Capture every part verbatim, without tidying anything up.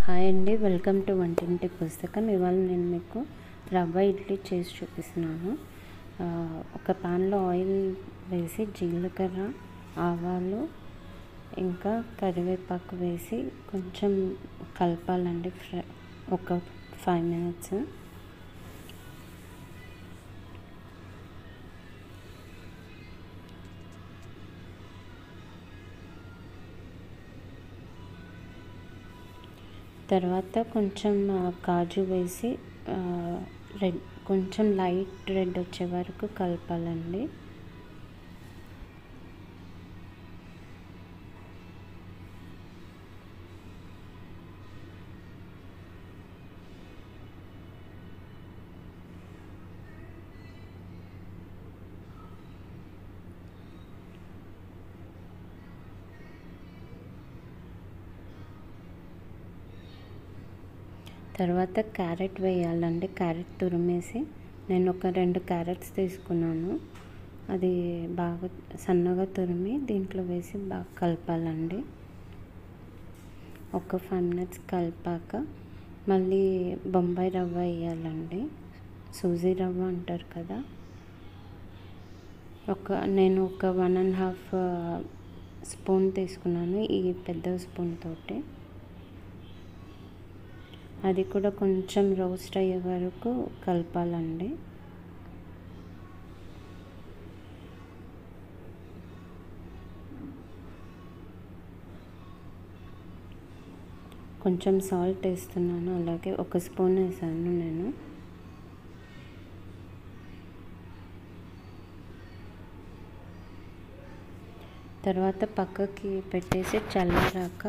Hi అండి, welcome to వంటింటి పుస్తకం. ఇవాళ నేను మీకు రవ్వ ఇడ్లీ చేసి చూపిస్తున్నాను. ఒక ప్యాన్లో ఆయిల్ వేసి జీలకర్ర, ఆవాలు ఇంకా కరివేపాకు వేసి కొంచెం కలపాలండి ఫ్రై ఒక ఫైవ్ మినిట్స్. తర్వాత కొంచెం కాజు వేసి రెడ్ కొంచెం లైట్ రెడ్ వచ్చే వరకు కలపాలండి. తర్వాత క్యారెట్ వేయాలండి. క్యారెట్ తురిమేసి నేను ఒక రెండు క్యారెట్స్ తీసుకున్నాను. అది బాగా సన్నగా తురిమి దీంట్లో వేసి బాగా కలపాలండి. ఒక ఫైవ్ మినిట్స్ కలిపాక మళ్ళీ బొంబాయి రవ్వ వేయాలండి. సూజీ రవ్వ అంటారు కదా, ఒక నేను ఒక వన్ అండ్ హాఫ్ స్పూన్ తీసుకున్నాను ఈ పెద్ద స్పూన్ తోటి. అది కూడా కొంచెం రోస్ట్ అయ్యే వరకు కలపాలండి. కొంచెం సాల్ట్ వేస్తున్నాను, అలాగే ఒక స్పూన్ వేసాను నేను. తర్వాత పక్కకి పెట్టేసి చల్లారాక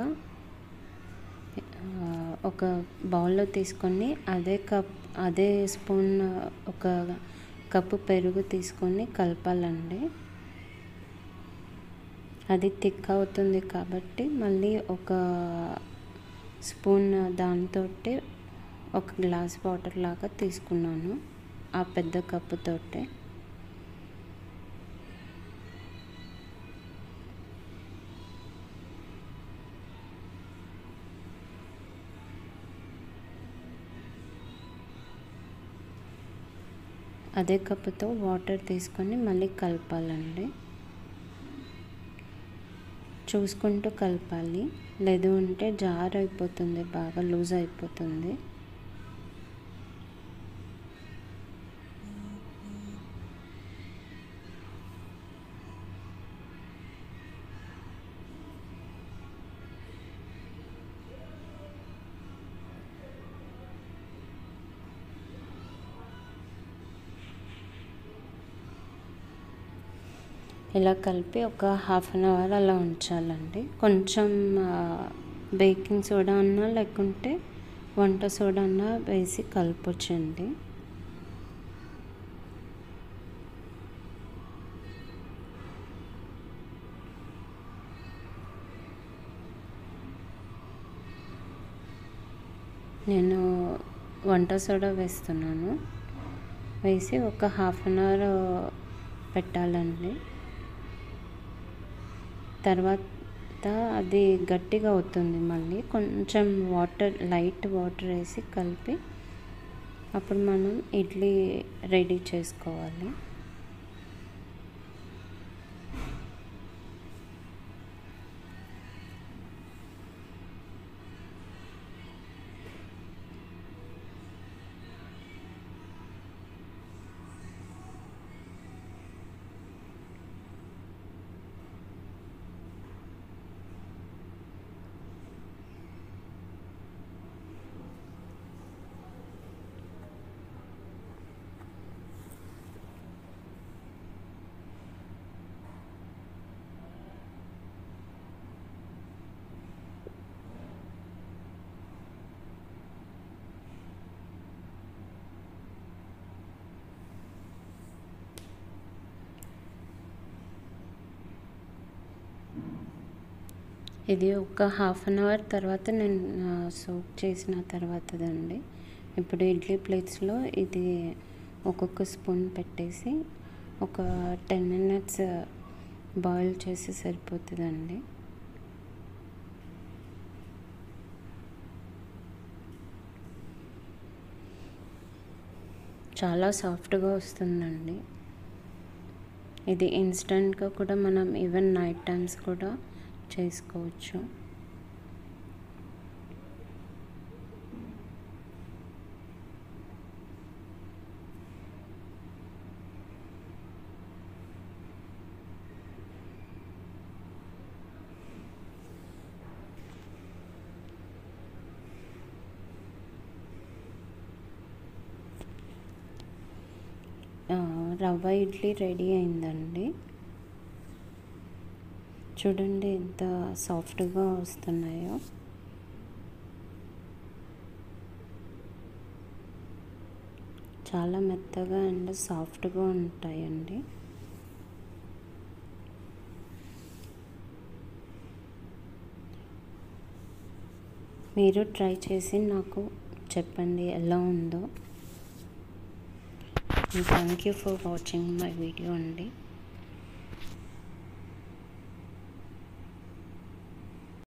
ఒక బౌల్లో తీసుకొని అదే కప్ అదే స్పూన్ ఒక కప్పు పెరుగు తీసుకొని కలపాలండి. అది థిక్ అవుతుంది కాబట్టి మళ్ళీ ఒక స్పూన్ దాంతో ఒక గ్లాస్ వాటర్ లాగా తీసుకున్నాను ఆ పెద్ద కప్పుతోటి. అదే కప్పుతో వాటర్ తీసుకొని మళ్ళీ కలపాలండి. చూసుకుంటూ కలపాలి, లేదు అంటే జార్ అయిపోతుంది, బాగా లూజ్ అయిపోతుంది. ఇలా కలిపి ఒక హాఫ్ అన్ అవర్ అలా ఉంచాలండి. కొంచెం బేకింగ్ సోడా అన్నా లేకుంటే వంట సోడా అన్నా వేసి కలపొచ్చండి. నేను వంట సోడా వేస్తున్నాను. వేసి ఒక హాఫ్ అన్ అవర్ పెట్టాలండి. తర్వాత అది గట్టిగా అవుతుంది. మళ్ళీ కొంచెం వాటర్ లైట్ వాటర్ వేసి కలిపి అప్పుడు మనం ఇడ్లీ రెడీ చేసుకోవాలి. ఇది ఒక హాఫ్ అన్ అవర్ తర్వాత నేను సోక్ చేసిన తర్వాతదండి. ఇప్పుడు ఇడ్లీ ప్లేట్స్లో ఇది ఒక్కొక్క స్పూన్ పెట్టేసి ఒక టెన్ మినిట్స్ బాయిల్ చేసి సరిపోతుందండి. చాలా సాఫ్ట్గా వస్తుందండి. ఇది ఇన్స్టెంట్గా కూడా మనం ఈవెన్ నైట్ టైమ్స్ కూడా చేసుకోవచ్చు. రవ్వ ఇడ్లీ రెడీ అయిందండి. చూడండి ఎంత సాఫ్ట్గా వస్తున్నాయో. చాలా మెత్తగా అండ్ సాఫ్ట్గా ఉంటాయండి. మీరు ట్రై చేసి నాకు చెప్పండి ఎలా ఉందో. Thank you for watching my video అండి.